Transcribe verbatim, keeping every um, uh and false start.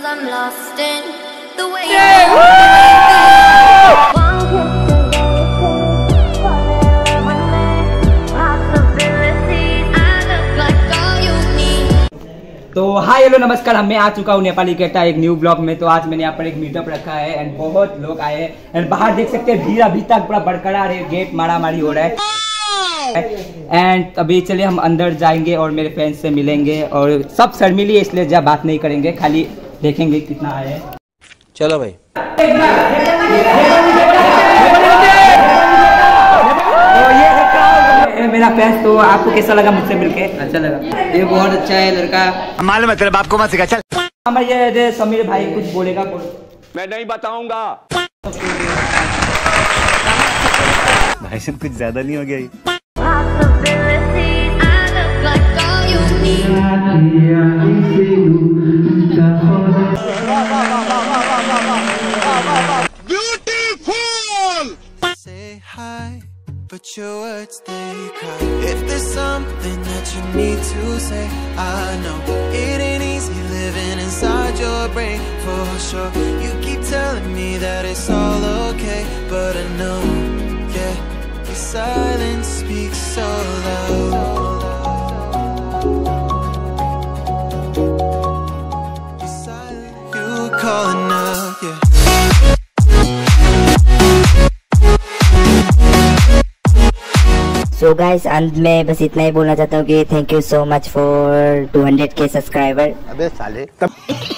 'cause I'm lost in the way you तो hi hello नमस्कार, मैं आ चुका हूँ नेपाली केटा एक न्यू ब्लॉग में। तो आज मैंने यहाँ पर एक मीटअप रखा है एंड बहुत लोग आए हैं एंड बाहर देख सकते हैं भीड़ अभी तक पूरा बरकरार है, गेट मारा मारी हो रहा है। एंड अभी चलिए हम अंदर जाएंगे और मेरे फ्रेंड्स से मिलेंगे और सब शर्मिली है इसलिए ज्यादा बात नहीं करेंगे, खाली देखेंगे कितना आए हैं। चलो भाई। मेरा फैंस, तो आपको कैसा लगा मुझसे मिलके? अच्छा लगा, ये बहुत अच्छा है लड़का। मालूम है तेरे बाप को मत सिखा, चल। हमारे ये समीर भाई कुछ बोलेगा? मैं नहीं बताऊंगा। भाई सब कुछ ज्यादा नहीं हो गया ये? But your words, they cry. If there's something that you need to say, I know it ain't easy living inside your brain, for sure. You keep telling me that it's all okay, but I know, yeah, your silence speaks so loud. Your silence, you calling out, yeah. So guys, अंत में बस इतना ही बोलना चाहता हूँ कि thank you so much for two hundred के सब्सक्राइबर। अबे साले तब